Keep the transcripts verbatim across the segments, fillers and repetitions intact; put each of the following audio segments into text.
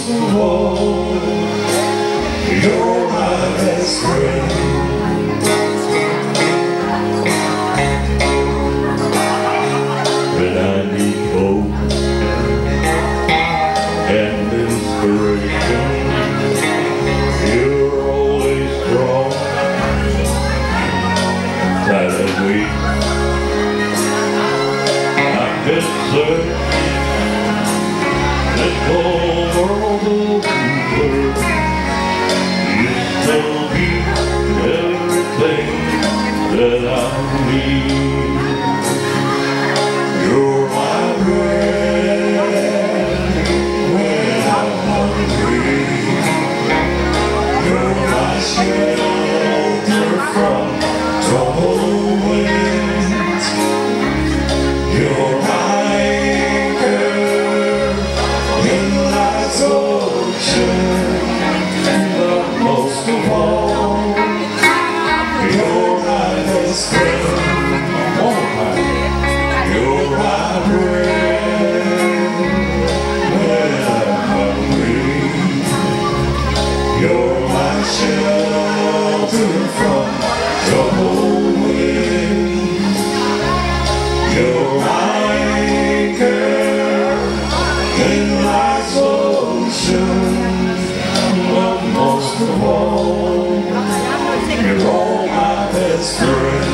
most of all, you're my best friend. When I need hope and inspiration, you're always strong, silently. I've been searching this whole world over. You tell me everything that I need. You're my bread when I'm hungry. You're my shelter from troubled winds. You're my anchor in life's ocean. But most of all, you're my best friend. One more time. You're my bread when I'm hungry. You're my shelter from troubled winds. You're my anchor in life's ocean. But most of all, you're all my best friend.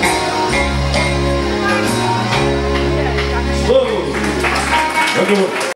Whoa!